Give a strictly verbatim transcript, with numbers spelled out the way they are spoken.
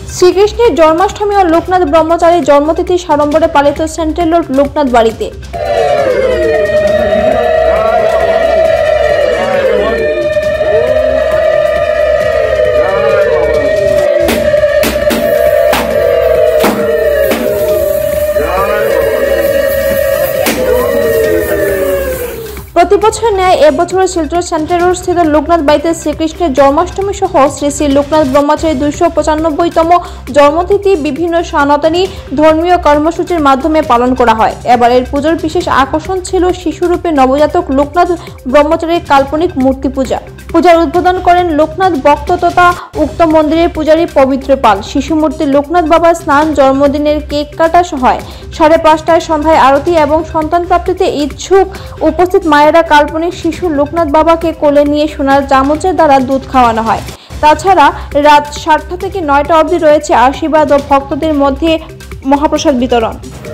শ্রীকৃষ্ণের জন্মাষ্টমী ও লোকনাথ ব্রহ্মচারীর জন্মতিথি সাড়ম্বরে পালিত সেন্ট্রাল রোড লোকনাথ বাড়িতে। প্রতি বছর ন্যায় এবছরের শিলচর সেন্ট্রাল রোড স্থিত লোকনাথ বাড়িতে শ্রীকৃষ্ণের জন্মাষ্টমী সহ শ্রী শ্রী লোকনাথ ব্রহ্মচারী দুইশো পঁচানব্বইতম জন্মতিথি বিভিন্ন সনাতনী ধর্মীয় কর্মসূচির মাধ্যমে পালন করা হয়। এবারের পুজোর বিশেষ আকর্ষণ ছিল শিশুরূপে নবজাতক লোকনাথ ব্রহ্মচারীর কাল্পনিক মূর্তি পূজা। পূজার উদ্বোধন করেন লোকনাথ ভক্ত তথা উক্ত মন্দিরের পূজারী পবিত্র পাল। শিশু মূর্তি লোকনাথ বাবার স্নান, জন্মদিনের কেক কাটা হয়। সাড়ে পাঁচটায় সন্ধ্যায় আরতি এবং সন্তান প্রাপ্তিতে ইচ্ছুক উপস্থিত মায়েরা কাল্পনিক শিশু লোকনাথ বাবাকে কোলে নিয়ে সোনার চামচের দ্বারা দুধ খাওয়ানো হয়। তাছাড়া রাত সাতটা থেকে নয়টা অবধি রয়েছে আশীর্বাদ ও ভক্তদের মধ্যে মহাপ্রসাদ বিতরণ।